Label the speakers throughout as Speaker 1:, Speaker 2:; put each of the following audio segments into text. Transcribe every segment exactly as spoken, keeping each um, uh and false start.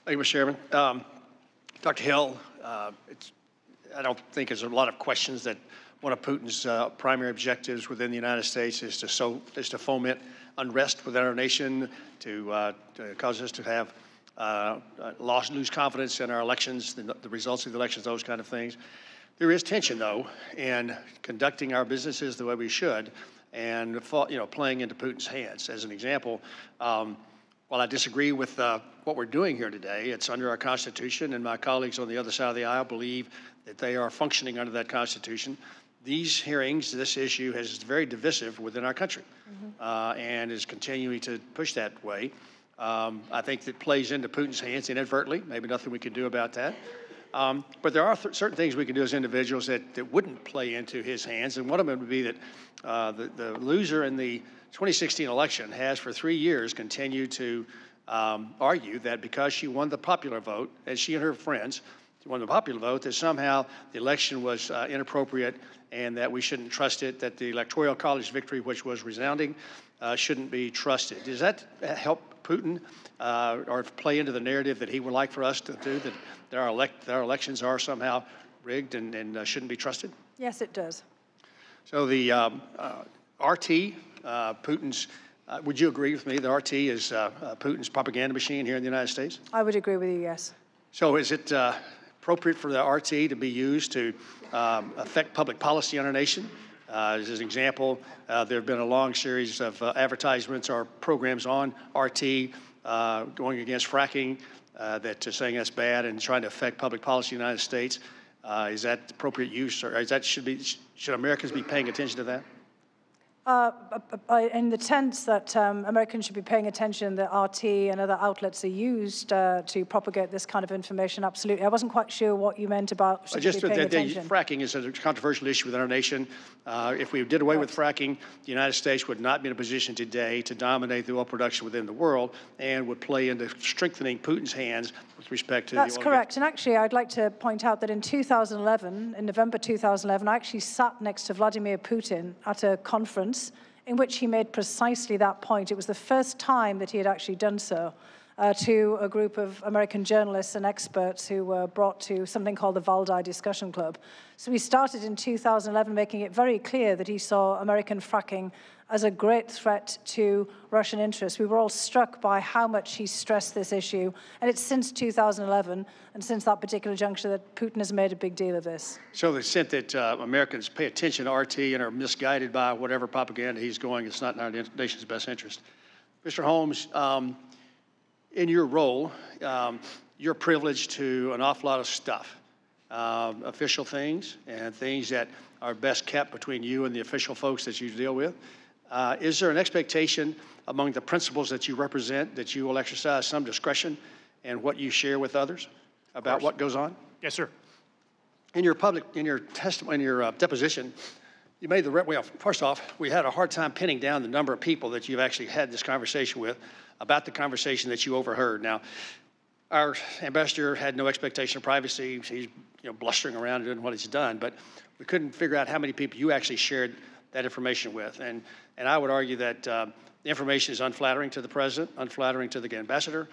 Speaker 1: Thank you, Mister Chairman. Um, Doctor Hill, uh, it's, I don't think there's a lot of questions that one of Putin's uh, primary objectives within the United States is to, so, is to foment unrest within our nation, to, uh, to cause us to have uh, lost, lose confidence in our elections, the, the results of the elections, those kind of things. There is tension, though, in conducting our businesses the way we should, and you know, playing into Putin's hands. As an example, um, while I disagree with uh, what we're doing here today, it's under our Constitution, and my colleagues on the other side of the aisle believe that they are functioning under that Constitution. These hearings, this issue is very divisive within our country, mm-hmm. uh, and is continuing to push that way. Um, I think that plays into Putin's hands inadvertently. Maybe nothing we can do about that. Um, but there are th certain things we can do as individuals that, that wouldn't play into his hands, and one of them would be that uh, the, the loser in the twenty sixteen election has for three years continued to um, argue that because she won the popular vote, and she and her friends won the popular vote, that somehow the election was uh, inappropriate and that we shouldn't trust it, that the Electoral College victory, which was resounding, uh, shouldn't be trusted. Does that help Putin uh, or play into the narrative that he would like for us to do, that, that, our, elect, that our elections are somehow rigged and, and uh, shouldn't be trusted?
Speaker 2: Yes, it does.
Speaker 1: So the um, uh, R T, uh, Putin's, uh, would you agree with me that R T is uh, uh, Putin's propaganda machine here in the United States?
Speaker 2: I would agree with you, yes.
Speaker 1: So is it uh, appropriate for the R T to be used to um, affect public policy in our nation? Uh, as an example, uh, there have been a long series of uh, advertisements or programs on R T uh, going against fracking, uh, that uh, saying that's bad and trying to affect public policy in the United States. Uh, is that appropriate use, or is that should be should Americans be paying attention to that?
Speaker 2: Uh, in the sense that um, Americans should be paying attention that R T and other outlets are used uh, to propagate this kind of information, absolutely. I wasn't quite sure what you meant about should
Speaker 1: just
Speaker 2: be paying
Speaker 1: the, the,
Speaker 2: attention.
Speaker 1: Fracking is a controversial issue within our nation. Uh, if we did away right. with fracking, the United States would not be in a position today to dominate the oil production within the world and would play into strengthening Putin's hands with respect to
Speaker 2: That's
Speaker 1: the oil
Speaker 2: correct. And actually, I'd like to point out that in two thousand eleven, in November two thousand eleven, I actually sat next to Vladimir Putin at a conference in which he made precisely that point. It was the first time that he had actually done so uh, to a group of American journalists and experts who were brought to something called the Valdai Discussion Club. So we started in two thousand eleven making it very clear that he saw American fracking as a great threat to Russian interests. We were all struck by how much he stressed this issue, and it's since two thousand eleven and since that particular juncture that Putin has made a big deal of this.
Speaker 1: So the extent that uh, Americans pay attention to R T and are misguided by whatever propaganda he's going, it's not in our nation's best interest. Mister Holmes, um, in your role, um, you're privileged to an awful lot of stuff, uh, official things and things that are best kept between you and the official folks that you deal with. Uh, is there an expectation among the principles that you represent that you will exercise some discretion in what you share with others about what goes on?
Speaker 3: Yes, sir.
Speaker 1: In your public, in your testimony, in your uh, deposition, you made the, well, first off, we had a hard time pinning down the number of people that you've actually had this conversation with about the conversation that you overheard. Now, our ambassador had no expectation of privacy. He's you know, blustering around and doing what he's done, but we couldn't figure out how many people you actually shared that information with. And, and I would argue that uh, the information is unflattering to the president, unflattering to the ambassador,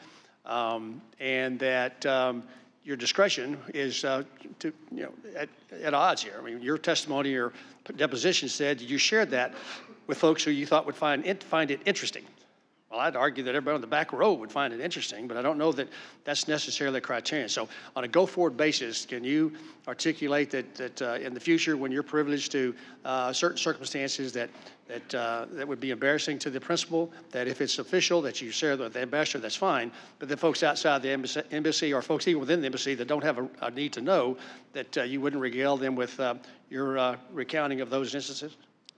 Speaker 1: um, and that um, your discretion is uh, to, you know, at, at odds here. I mean, your testimony, your deposition said you shared that with folks who you thought would find it, find it interesting. Well, I'd argue that everybody on the back row would find it interesting, but I don't know that that's necessarily a criterion. So on a go-forward basis, can you articulate that, that uh, in the future, when you're privileged to uh, certain circumstances that, that, uh, that would be embarrassing to the principal, that if it's official, that you share with the ambassador, that's fine, but the folks outside the embassy, embassy or folks even within the embassy that don't have a, a need to know, that uh, you wouldn't regale them with uh, your uh, recounting of those instances?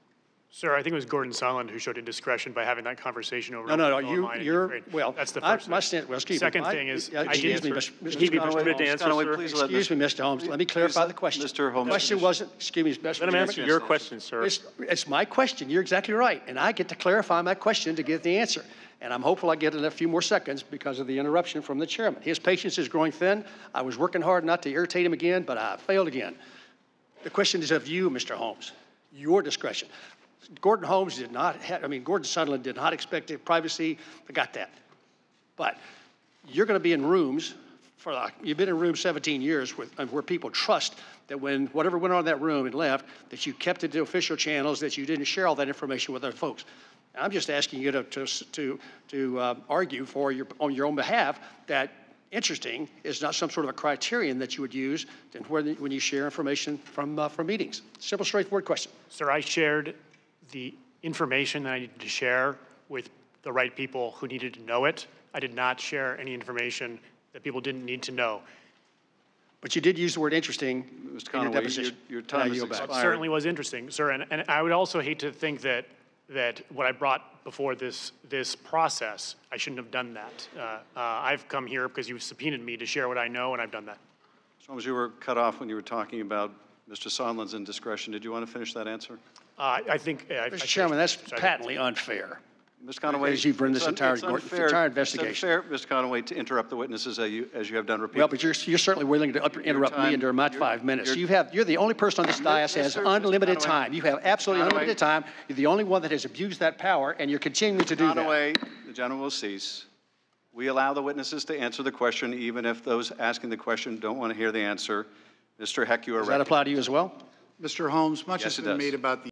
Speaker 3: Sir, I think it was Gordon Sondland who showed indiscretion by having that conversation over.
Speaker 1: No, no, no. You, you're well.
Speaker 3: That's the
Speaker 1: I,
Speaker 3: first.
Speaker 1: my stand, well, excuse
Speaker 3: Second
Speaker 1: me.
Speaker 3: thing is,
Speaker 1: I, excuse
Speaker 3: I
Speaker 1: me, Mister
Speaker 3: He be permitted to answer,
Speaker 4: Conaway,
Speaker 3: sir.
Speaker 4: please let
Speaker 1: Excuse me, Mister Holmes. Let me clarify the question.
Speaker 4: Mister Holmes.
Speaker 1: The question wasn't. Excuse me, Mister
Speaker 3: Let him answer your question, sir.
Speaker 1: It's, it's my question. You're exactly right, and I get to clarify my question to get the answer. And I'm hopeful I get in a few more seconds because of the interruption from the chairman. His patience is growing thin. I was working hard not to irritate him again, but I failed again. The question is of you, Mister Holmes. Your discretion. Gordon Holmes did not have, I mean, Gordon Sondland did not expect privacy. I got that. But you're going to be in rooms for like, you've been in room seventeen years with, uh, where people trust that when whatever went on in that room and left, that you kept it to official channels, that you didn't share all that information with other folks. I'm just asking you to to to, to uh, argue for your on your own behalf that interesting is not some sort of a criterion that you would use when when you share information from uh, from meetings. Simple, straightforward question.
Speaker 3: Sir, I shared the information that I needed to share with the right people who needed to know it. I did not share any information that people didn't need to know.
Speaker 1: But you did use the word interesting
Speaker 4: Mister
Speaker 1: in your
Speaker 4: Conaway,
Speaker 1: deposition.
Speaker 4: your, your time
Speaker 1: Yeah,
Speaker 4: is
Speaker 1: you go back.
Speaker 3: It certainly was interesting, sir, and, and I would also hate to think that that what I brought before this this process, I shouldn't have done that. Uh, uh, I've come here because you subpoenaed me to share what I know, and I've done that.
Speaker 4: As long as you were cut off when you were talking about Mister Sondland's indiscretion, did you want to finish that answer?
Speaker 3: Uh, I think, uh, I- I
Speaker 1: Mister
Speaker 3: should-
Speaker 1: Chairman, that's
Speaker 3: sorry.
Speaker 1: patently unfair.
Speaker 4: Mister Conaway,
Speaker 1: As you've run this
Speaker 4: it's un-
Speaker 1: entire
Speaker 4: it's
Speaker 1: gor-
Speaker 4: unfair-
Speaker 1: entire
Speaker 4: It's
Speaker 1: investigation.
Speaker 4: unfair, Mister Conaway, to interrupt the witnesses as you, as you have done repeatedly.
Speaker 1: Well, but you're, you're certainly willing to up- interrupt
Speaker 4: time-
Speaker 1: me during my
Speaker 4: your-
Speaker 1: five minutes.
Speaker 4: your-
Speaker 1: You have, you're the only person on this dais that has
Speaker 4: Mister Mister
Speaker 1: unlimited
Speaker 4: Conaway.
Speaker 1: time. You have absolutely
Speaker 4: Conaway.
Speaker 1: unlimited time. You're the only one that has abused that power, and you're continuing to do that.
Speaker 4: Conaway, the gentleman will cease. We allow the witnesses to answer the question, even if those asking the question don't want to hear the answer. Mister Heck, you are
Speaker 1: Does that
Speaker 4: ready.
Speaker 1: apply to you as well?
Speaker 5: Mister Holmes, much
Speaker 4: Yes,
Speaker 5: has
Speaker 4: it
Speaker 5: been
Speaker 4: does.
Speaker 5: made about the